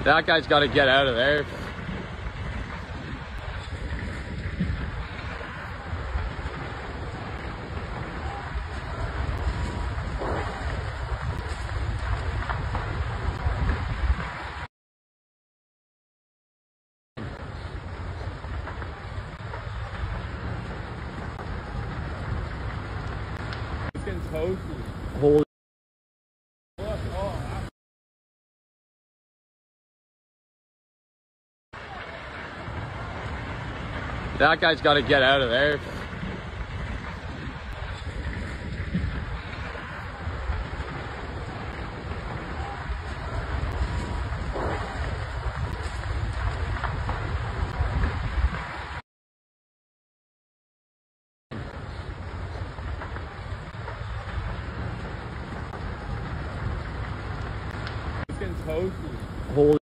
That guy's got to get out of there. Holy. That guy's got to get out of there. Holy.